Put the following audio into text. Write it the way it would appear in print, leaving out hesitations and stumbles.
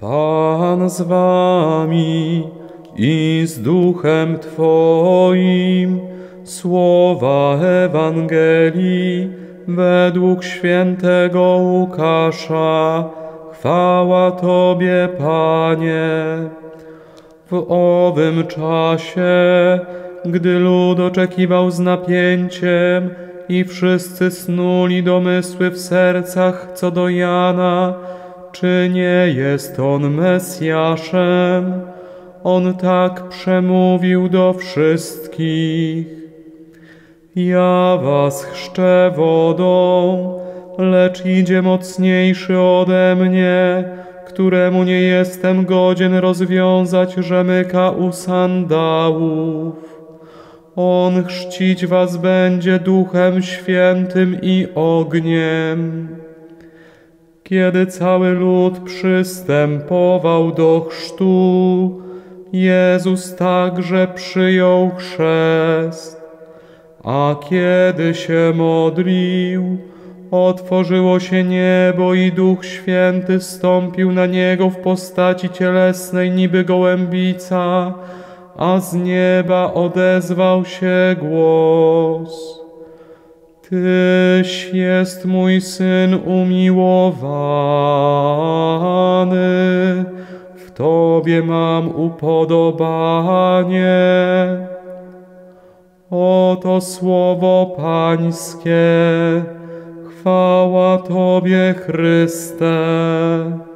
Pan z wami i z duchem Twoim. Słowa Ewangelii według świętego Łukasza. Chwała Tobie, Panie. W owym czasie, gdy lud oczekiwał z napięciem i wszyscy snuli domysły w sercach co do Jana, czy nie jest on Mesjaszem, on tak przemówił do wszystkich. Ja was chrzczę wodą, lecz idzie mocniejszy ode mnie, któremu nie jestem godzien rozwiązać rzemyka u sandałów. On chrzcić was będzie Duchem Świętym i ogniem. Kiedy cały lud przystępował do chrztu, Jezus także przyjął chrzest. A kiedy się modlił, otworzyło się niebo i Duch Święty stąpił na Niego w postaci cielesnej niby gołębica, a z nieba odezwał się głos: Tyś jest mój Syn umiłowany, w Tobie mam upodobanie. Oto słowo Pańskie. Chwała Tobie, Chryste.